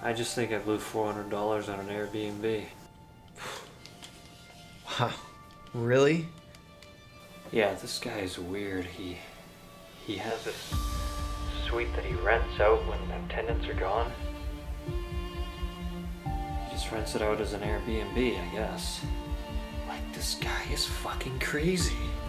I just think I blew $400 on an Airbnb. Wow. Really? Yeah, this guy is weird. He has this suite that he rents out when the tenants are gone. He just rents it out as an Airbnb, I guess. Like, this guy is fucking crazy.